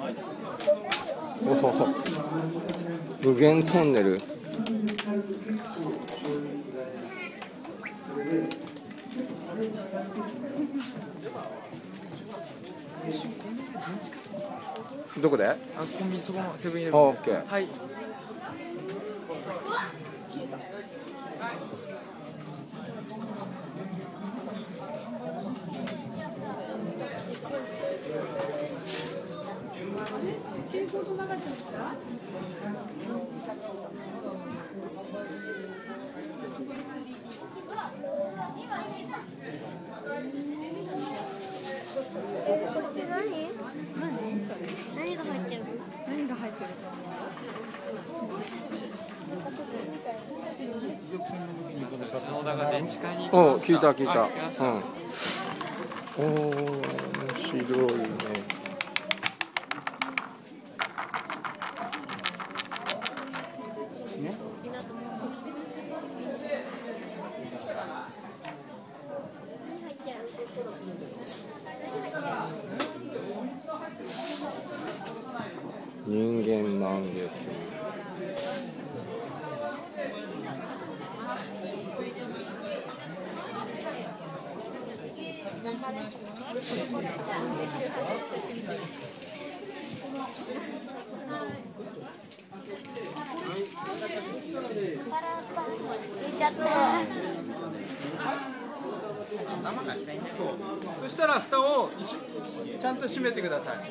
おほほ、無限トンネル。どこで？ あ、コンビニ、そこのセブンイレブン。 オッケー。 はい。 これって何？何が入ってるの？ 何が入ってる野田が電池買いに行きお、 ました。 聞いた聞いた。 あ、来ました。 うん。おお、面白いね。人間満月。 入れちゃった。 そしたら蓋をちゃんと閉めてください。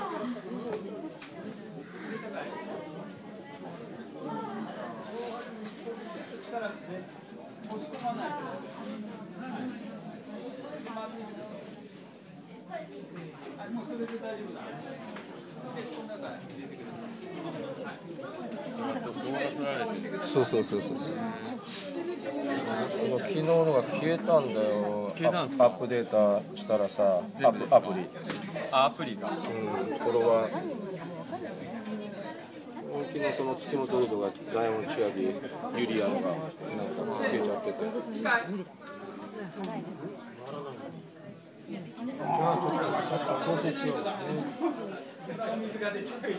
もうそれで大丈夫だ。 そうそうそうそう。昨日のが消えたんだよ。 消えたんですか？ アップデータしたらさ、 全部ですか？ アプリ。 あ、アプリが。 うん、これは。昨日その月本ロードがダイヤモンド千秋ユリアのがなんか消えちゃってて。じゃあちょっと調整しよう。 水が出ちゃうよ。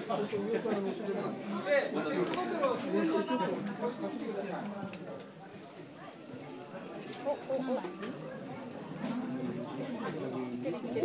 で、